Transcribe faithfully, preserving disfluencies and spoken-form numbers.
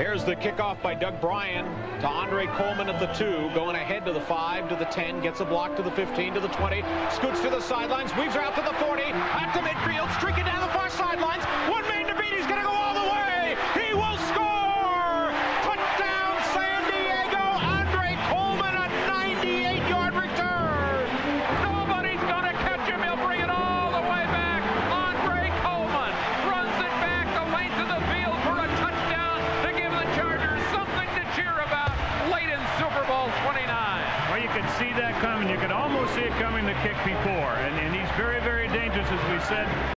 Here's the kickoff by Doug Bryan to Andre Coleman at the two, going ahead to the five, to the ten, gets a block to the fifteen, to the twenty, scoots to the sidelines, weaves her out to the forty, out to midfield, streaking down the far sidelines. One man to beat, he's going to go all the way. He will score! Touchdown, San Diego! Andre Coleman, a ninety-eight yard return. Nobody's going to catch him. He'll bring it all the way back. Andre Coleman runs it back the length of the field for a touchdown to give the Chargers something to cheer about late in Superbowl twenty-nine. Well, you could see that coming. You could almost see it coming the kick before. And, and he's very, very dangerous, as we said.